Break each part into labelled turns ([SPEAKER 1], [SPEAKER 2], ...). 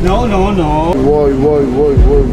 [SPEAKER 1] No, no, no.
[SPEAKER 2] Vay vay vay vay.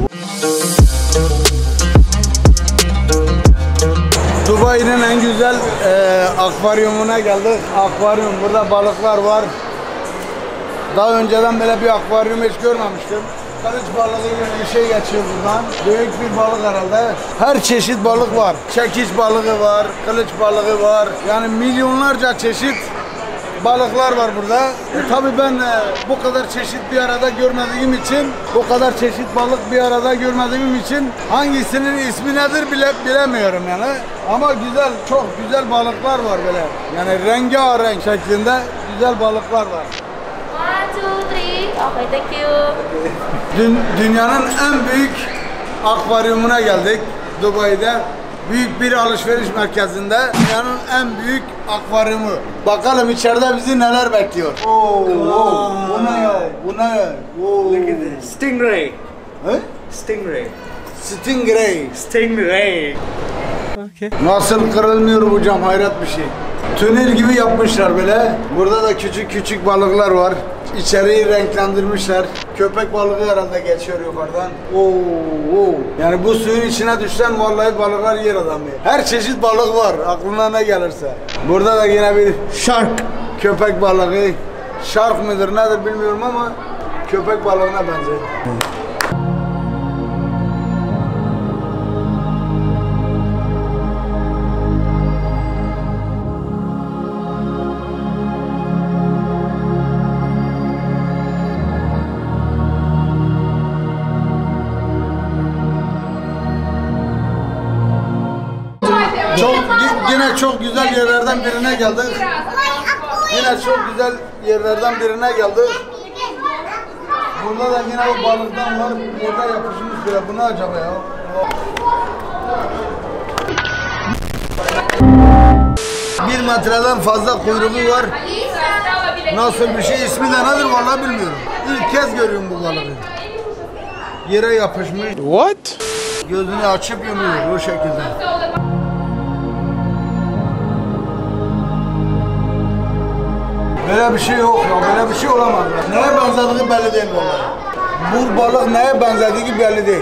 [SPEAKER 2] Dubai'nin en güzel akvaryumuna geldik. Akvaryum, burada balıklar var. Daha önceden böyle bir akvaryum hiç görmemiştim. Kılıç balığı gibi bir şey geçiyor buradan. Büyük bir balık herhalde. Her çeşit balık var. Çekiç balığı var, kılıç balığı var. Yani milyonlarca çeşit balıklar var burada. Tabii ben bu kadar çeşit bir arada görmediğim için, bu kadar çeşit balık bir arada görmediğim için hangisinin ismi nedir bile bilemiyorum yani. Ama güzel, çok güzel balıklar var böyle. Yani rengarenk şeklinde güzel balıklar var.
[SPEAKER 3] 1, 2, 3. Okay, thank you.
[SPEAKER 2] Dünyanın en büyük akvaryumuna geldik Dubai'de. Büyük bir alışveriş merkezinde. Dünyanın en büyük akvaryumu. Bakalım içeride bizi neler bekliyor. Oo, bu ne ya? Bu ne ya?
[SPEAKER 1] Look at this. Stingray.
[SPEAKER 2] He?
[SPEAKER 1] Stingray.
[SPEAKER 2] Stingray.
[SPEAKER 1] Stingray. Okay.
[SPEAKER 2] Nasıl kırılmıyor bu cam, hayret bir şey. Tünel gibi yapmışlar böyle. Burada da küçük küçük balıklar var. İçeriği renklendirmişler. Köpek balığı herhalde geçiyor yukarıdan. Oo. Yani bu suyun içine düşsen vallahi balıklar yer adamı. Her çeşit balık var, aklına ne gelirse. Burada da yine bir
[SPEAKER 1] Shark.
[SPEAKER 2] köpek balığı. Shark mıdır nedir bilmiyorum ama köpek balığına benziyor. Yine çok güzel yerlerden birine geldik. Yine çok güzel yerlerden birine geldik. Burada da yine o balıktan var. Burada yapışmış bile. Bu ne acaba ya? Bir metreden fazla kuyruğu var. Nasıl bir şey, ismi de nedir vallahi bilmiyorum. İlk kez görüyorum bu balığı. Yere yapışmış.
[SPEAKER 1] What?
[SPEAKER 2] Gözünü açıp yumuyor o şekilde. Böyle bir şey yok ya, böyle bir şey olamaz ya. Neye benzediği belli değil vallahi. Bu balık neye benzediği belli değil.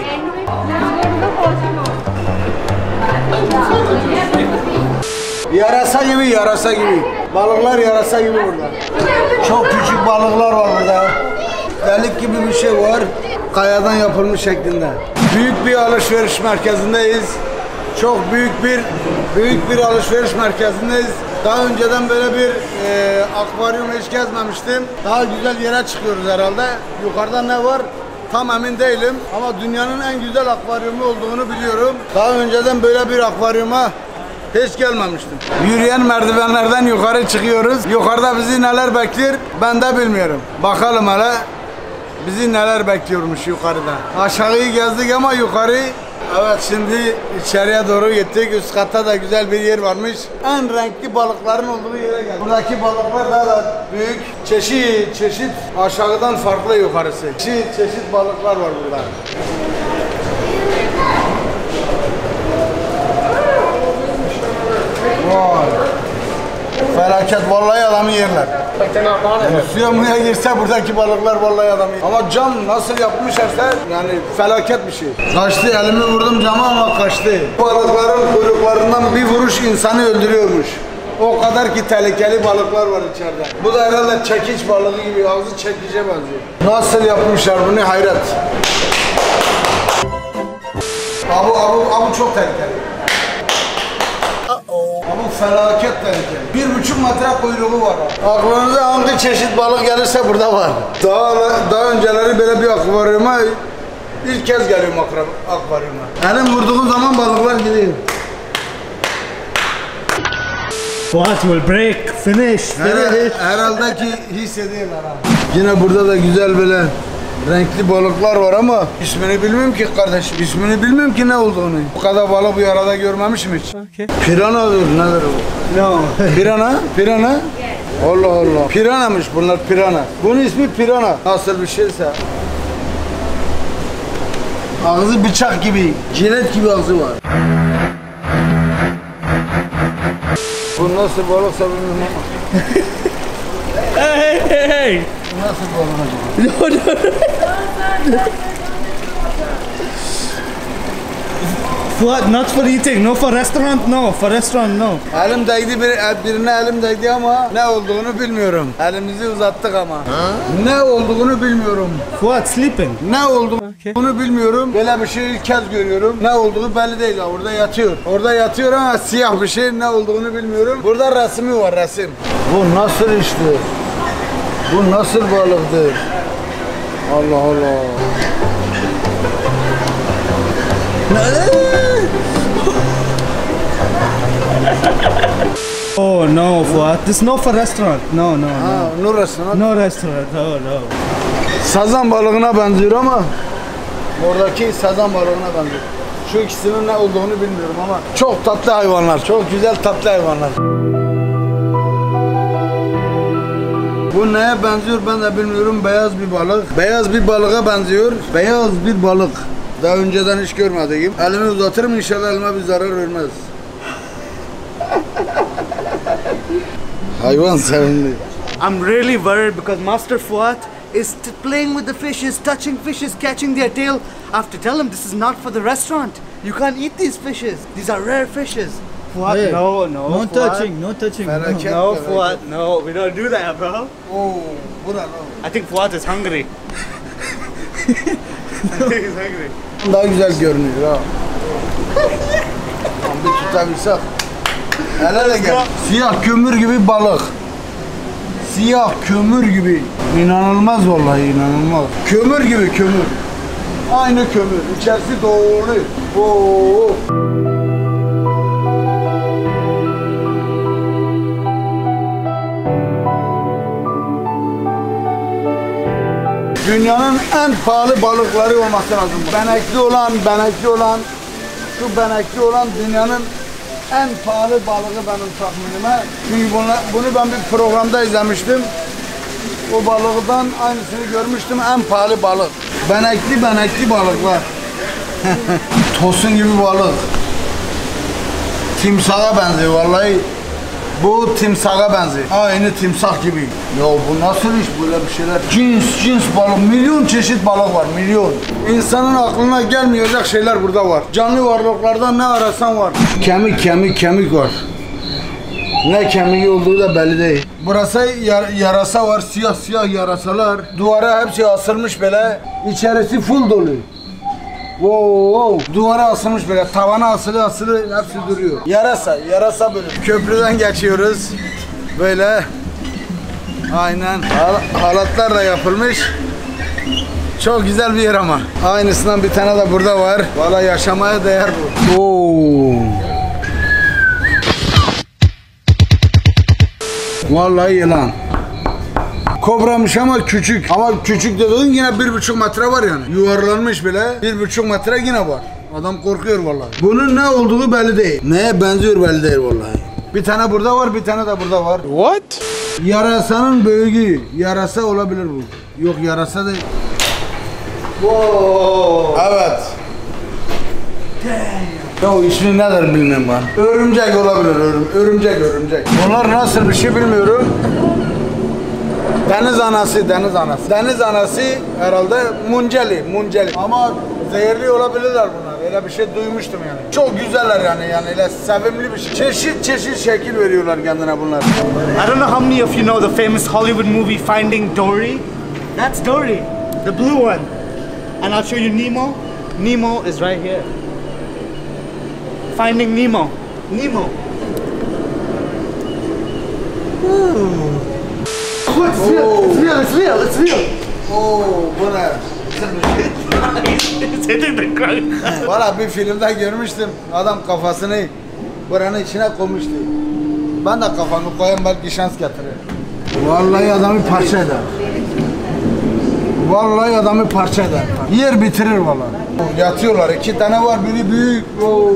[SPEAKER 2] Yarasa gibi, yarasa gibi. Balıklar yarasa gibi burada. Çok küçük balıklar var burada. Delik gibi bir şey var. Kayadan yapılmış şeklinde. Büyük bir alışveriş merkezindeyiz. Çok büyük bir alışveriş merkezindeyiz. Daha önceden böyle bir akvaryum hiç gezmemiştim. Daha güzel yere çıkıyoruz herhalde. Yukarıda ne var tam emin değilim. Ama dünyanın en güzel akvaryumu olduğunu biliyorum. Daha önceden böyle bir akvaryuma hiç gelmemiştim. Yürüyen merdivenlerden yukarı çıkıyoruz. Yukarıda bizi neler bekliyor ben de bilmiyorum. Bakalım hele bizi neler bekliyormuş yukarıda. Aşağıyı gezdik ama yukarı. Evet, şimdi içeriye doğru gittik. Üst katta da güzel bir yer varmış. En renkli balıkların olduğu yere geldik. Buradaki balıklar daha da büyük. Çeşit aşağıdan farklı yukarısı. Çeşit balıklar var burada. Vay. Felaket, vallahi adamı yerler. Yani suya muya girse buradaki balıklar vallahi adamı yer. Ama cam nasıl yapmışlarsa yani felaket bir şey. Kaçtı, elimi vurdum cama ama kaçtı. Balıkların kuyruklarından bir vuruş insanı öldürüyormuş. O kadar ki tehlikeli balıklar var içeride. Bu da herhalde çekiç balığı gibi, ağzı çekice benziyor. Nasıl yapmışlar bunu, hayret. Abu çok tehlikeli. Ama felaket tehlikeli. 1,5 metre kuyruğu var. Aklınıza hangi çeşit balık gelirse burada var. Daha önceleri böyle bir akvaryuma ilk kez geliyorum akvaryuma. Elim vurduğum zaman balıklar gidiyor.
[SPEAKER 1] What will break? Finish.
[SPEAKER 2] Herhalde ki hissediyorlar ha. Yine burada da güzel böyle renkli balıklar var ama ismini bilmiyorum ki kardeşim. İsmini bilmiyorum ki ne olduğunu. Bu kadar balık bir arada görmemişim hiç.
[SPEAKER 1] Okay.
[SPEAKER 2] Piranadır, nedir o?
[SPEAKER 1] No.
[SPEAKER 2] Pirana? Allah Allah. Piranamış bunlar, pirana. Bunun ismi pirana. Nasıl bir şeyse. Ağzı bıçak gibi, jilet gibi ağzı var. Bu nasıl balıksa bilmiyorum ama.
[SPEAKER 1] Hey.
[SPEAKER 2] Nasıl balık acaba?
[SPEAKER 1] Fuat, not for eating. No for restaurant. No. For restaurant, no.
[SPEAKER 2] Elim değdi birine elim değdi ama ne olduğunu bilmiyorum. Elimizi uzattık ama. Ne olduğunu bilmiyorum.
[SPEAKER 1] Fuat, sleeping.
[SPEAKER 2] Ne olduğunu bilmiyorum. Böyle bir şey ilk kez görüyorum. Ne olduğu belli değil. Orada yatıyor. Orada yatıyor ama siyah bir şey, ne olduğunu bilmiyorum. Burada resmi var, resim. Bu nasıl iştir? Bu nasıl balıktır? Allah Allah.
[SPEAKER 1] Oh no, Fuat. This is not for restaurant. No, no, no.
[SPEAKER 2] Ha, nur restoran.
[SPEAKER 1] No restaurant. No, no.
[SPEAKER 2] Sazan balığına benziyor ama oradaki sazan balığına benziyor. Şu ikisinin ne olduğunu bilmiyorum ama çok tatlı hayvanlar. Çok güzel tatlı hayvanlar. Bu neye benziyor ben de bilmiyorum. Beyaz bir balık. Beyaz bir balığa benziyor. Beyaz bir balık. Daha önceden hiç görmediğim. Elimi uzatırım, inşallah elime bir zarar vermez. Hayvan sevimli.
[SPEAKER 1] I'm really worried because Master Fuat is playing with the fishes, touching fishes, catching their tail. I have to tell him this is not for the restaurant. You can't eat these fishes. These are rare fishes. Fuat,
[SPEAKER 2] Hey,
[SPEAKER 1] no,
[SPEAKER 4] No
[SPEAKER 1] Fuat.
[SPEAKER 4] touching, no touching.
[SPEAKER 2] Felaket,
[SPEAKER 1] No,
[SPEAKER 2] felaket.
[SPEAKER 1] Fuat, no. We don't do that, bro.
[SPEAKER 2] Oo, bu ne lan?
[SPEAKER 1] I think Fuat is hungry. I think he's hungry.
[SPEAKER 2] Daha güzel görünüyor ha. Tam bir tutabilsek. Hele gel. Siyah kömür gibi balık. Siyah kömür gibi. İnanılmaz vallahi, inanılmaz. Kömür gibi kömür. Aynı kömür. İçerisi dolu. Oo. Dünyanın en pahalı balıkları olması lazım. Benekli olan, şu benekli olan dünyanın en pahalı balığı benim tahminime. Çünkü bunu ben bir programda izlemiştim. O balıktan aynısını görmüştüm, en pahalı balık. Benekli balıklar. Tosun gibi balık. Timsaha benziyor vallahi. Bu timsaha benziyor. Aynı timsah gibi. Ya bu nasıl iş, böyle bir şeyler? Cins balık. Milyon çeşit balık var, milyon. İnsanın aklına gelmeyecek şeyler burada var. Canlı varlıklardan ne arasan var. Kemik var. Ne kemiği olduğu da belli değil. Burası yarasa var, siyah yarasalar. Duvara hepsi asılmış böyle. İçerisi full dolu. Wow. Duvara asılmış böyle, tavana asılı hepsi duruyor. Yarasa bölüm. Köprüden geçiyoruz. Böyle. Aynen. Halatlar da yapılmış. Çok güzel bir yer ama. Aynısından bir tane de burada var. Vallahi yaşamaya değer bu. Oo. Vallahi yılan. Kobramış ama küçük. Ama küçük dediğin yine 1,5 metre var yani. Yuvarlanmış bile. 1,5 metre yine var. Adam korkuyor vallahi. Bunun ne olduğu belli değil. Neye benziyor belli değil vallahi. Bir tane burada var, bir tane de burada var.
[SPEAKER 4] What?
[SPEAKER 2] Yarasanın büyüğü. Yarasa olabilir bu. Yok, yarasa değil. Wow. Evet. Ya ismi nedir bilmiyorum ben. Örümcek olabilir, örümcek. Bunlar nasıl bir şey bilmiyorum. Deniz anası. Deniz anası herhalde munceli. Ama zehirli olabilirler bunlar. Öyle bir şey duymuştum yani. Çok güzeller yani öyle sevimli bir şey. Çeşit şekil veriyorlar kendine bunlar.
[SPEAKER 1] I don't know how many of you know the famous Hollywood movie Finding Dory. That's Dory, the blue one. And I'll show you Nemo. Nemo is right here. Finding Nemo. It's real.
[SPEAKER 2] Oo, bu ne?
[SPEAKER 1] It's hitting the ground.
[SPEAKER 2] Valla bir filmde görmüştüm. Adam kafasını buranın içine koymuştu. Ben de kafamı koyayım, belki şans getirir. Vallahi adamı parça eder. Yer bitirir vallahi. Yatıyorlar. 2 tane var, biri büyük. Oo.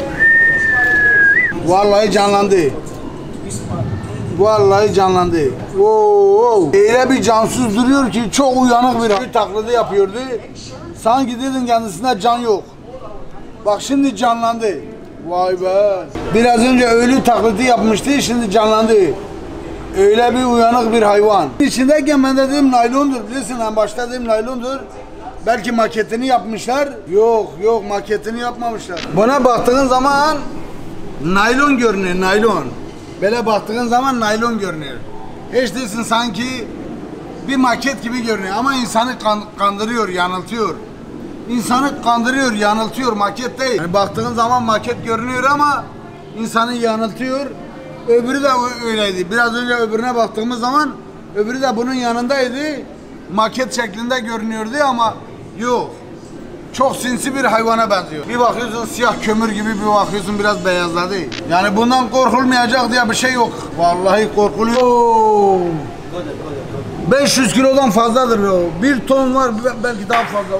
[SPEAKER 2] Vallahi canlandı. Oo, öyle bir cansız duruyor ki çok uyanık bir taklidi yapıyordu. Sanki dedin kendisinde can yok. Bak şimdi canlandı. Vay be. Biraz önce ölü taklidi yapmıştı, şimdi canlandı. Öyle bir uyanık bir hayvan. İçindeyken ben de dedim naylondur. Bilirsin en başta dedim naylondur. Belki maketini yapmışlar. Yok maketini yapmamışlar. Buna baktığın zaman naylon görünüyor, naylon. Böyle baktığın zaman naylon görünüyor. Hiç değilsin sanki bir maket gibi görünüyor ama insanı kandırıyor, yanıltıyor. İnsanı kandırıyor, yanıltıyor, maket değil. Yani baktığın zaman maket görünüyor ama insanı yanıltıyor. Öbürü de öyleydi. Biraz önce öbürüne baktığımız zaman öbürü de bunun yanındaydı. Maket şeklinde görünüyordu ama yok. Çok sinsi bir hayvana benziyor. Bir bakıyorsun siyah kömür gibi, bir bakıyorsun biraz beyazladı. Yani bundan korkulmayacak diye bir şey yok. Vallahi korkuluyor. 500 kilodan fazladır o. 1 ton var, belki daha fazla.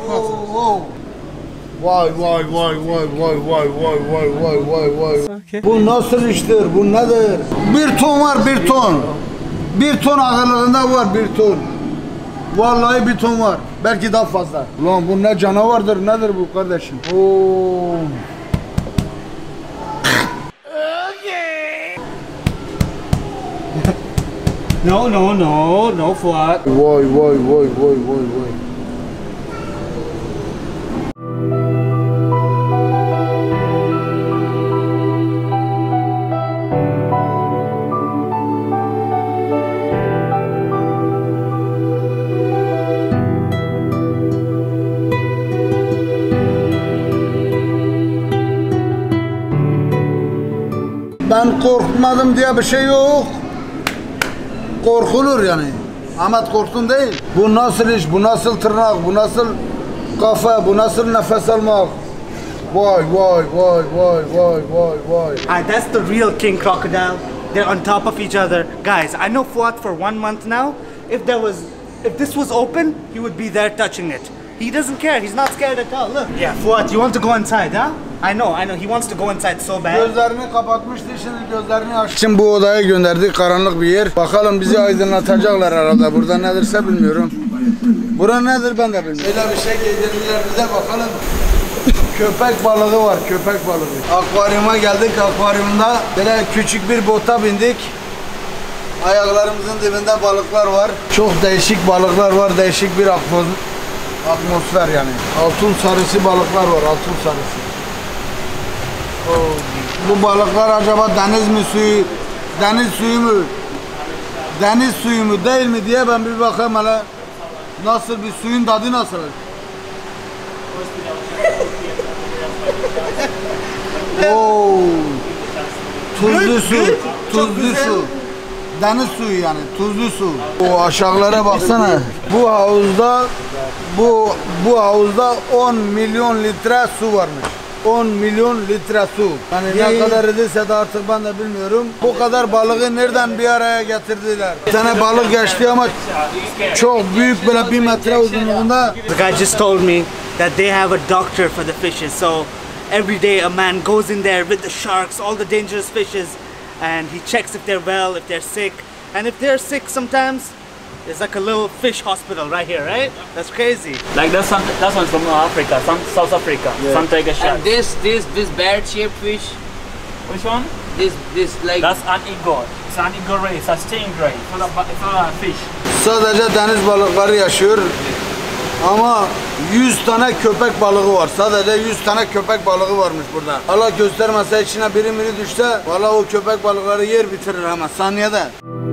[SPEAKER 2] Vay. Bu nasıl iştir? Bu nedir? 1 ton var, 1 ton. 1 ton ağırlığında var, 1 ton. Vallahi 1 ton var. Belki daha fazla. Ulan bu ne canavardır, nedir bu kardeşim? Oo.
[SPEAKER 1] No, Fuat.
[SPEAKER 2] Vay. Ben korkmadım diye bir şey yok. Korkulur yani. Ahmet korktun değil. Bu nasıl iş, bu nasıl tırnak, bu nasıl kafa, bu nasıl nefes almak. Vay.
[SPEAKER 1] That's the real king crocodile. They're on top of each other. Guys, I know Fuat for 1 month now. If this was open, he would be there touching it. He doesn't care. He's not scared at all. Look. Yeah, Fuat, you want to go inside, huh? I know. He wants to go inside so bad.
[SPEAKER 2] Gözlerini kapatmıştı, şimdi gözlerini açtı. Şimdi bu odaya gönderdik, karanlık bir yer. Bakalım bizi aydınlatacaklar arada. Burada nedirse bilmiyorum. Bura nedir ben de bilmiyorum. Öyle bir şey giydirdiler bize, bakalım. Köpek balığı var, köpek balığı. Akvaryuma geldik, akvaryumda böyle küçük bir bota bindik. Ayaklarımızın dibinde balıklar var. Çok değişik balıklar var, değişik bir atmosfer yani. Altın sarısı balıklar var, altın sarısı. Bu balıklar acaba deniz mi suyu, deniz suyu mu, deniz suyu mu değil mi diye ben bir bakayım hele. Nasıl bir suyun tadı nasıl? Tuzlu su, tuzlu su. Deniz suyu yani, tuzlu su. O aşağılara baksana. Bu havuzda 10 milyon litre su varmış. 10 milyon litre su. Yani ne kadar edilse de artık ben de bilmiyorum. Bu kadar balığı nereden bir araya getirdiler? Bir tane balık geçti ama çok büyük, böyle 1 metre uzunluğunda.
[SPEAKER 1] The guy just told me that they have a doctor for the fishes. So every day a man goes in there with the sharks, all the dangerous fishes, and he checks if they're well, if they're sick. And if they're sick sometimes, there's like a little fish hospital right here, right? That's crazy.
[SPEAKER 4] Like that one's from Africa, South Africa.
[SPEAKER 2] Yeah.
[SPEAKER 4] Some tiger shark.
[SPEAKER 5] And this bird-shaped fish.
[SPEAKER 4] Which one?
[SPEAKER 5] This like.
[SPEAKER 4] That's an eagle. It's an eagle ray. It's a stingray. It's not a fish.
[SPEAKER 2] Sadece deniz balıkları yaşıyor. Ama 100 tane köpek balığı var. Sadece 100 tane köpek balığı varmış burada. Allah göstermese içine biri düşse, valla o köpek balıkları yer bitirir hemen saniyede.